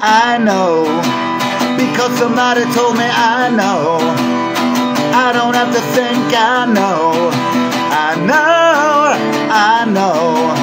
I know, because somebody told me I know. I don't have to think, I know. I know, I know.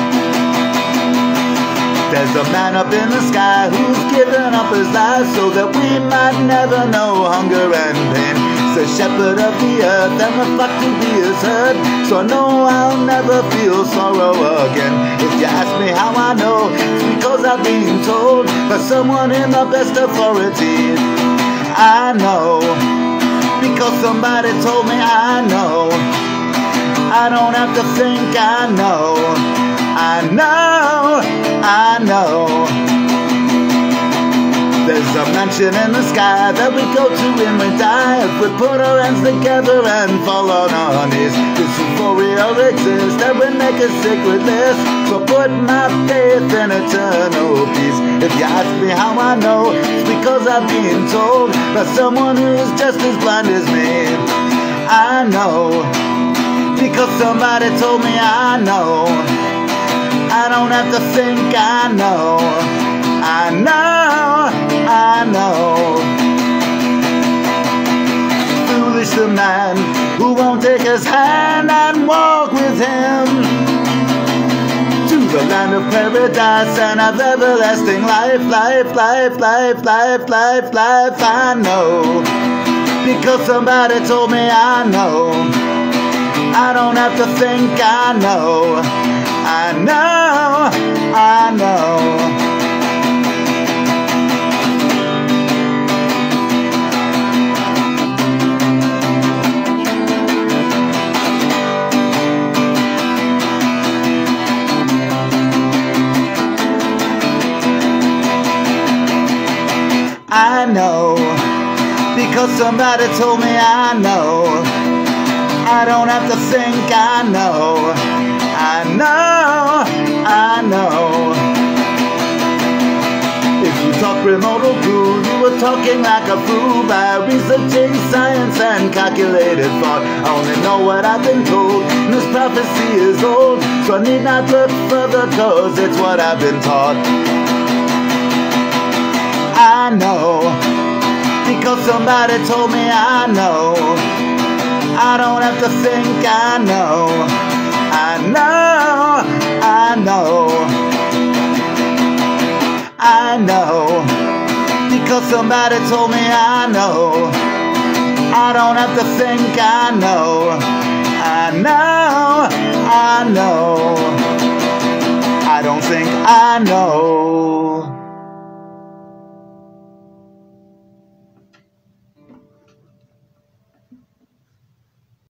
There's a man up in the sky who's given up his life so that we might never know hunger and pain. He's the shepherd of the earth and the flock to be his herd, so I know I'll never feel sorrow again. If you ask me how I know, it's because I've been told by someone in the best authority. I know, because somebody told me I know. I don't have to think, I know. I know, I know. There's a mansion in the sky that we go to when we die. If we put our hands together and fall on our knees, this euphoria exists that we make a sacred list. So put my faith in eternal peace. If you ask me how I know, it's because I've been told by someone who is just as blind as me. I know, because somebody told me I know. I don't have to think, I know. I know, I know. Foolish the man who won't take his hand and walk with him to the land of paradise and have everlasting life, life, life, life, life, life, life. I know, because somebody told me I know. I don't have to think, I know. I know, I know. I know, because somebody told me I know. I don't have to think, I know. I know, I know. If you talk remote or cruel, you were talking like a fool by researching science and calculated thought. I only know what I've been told, and this prophecy is old, so I need not look further, cause it's what I've been taught. I know, because somebody told me I know. I don't have to think, I know. I know, I know. I know, because somebody told me I know. I don't have to think, I know. I know, I know. I don't think I know.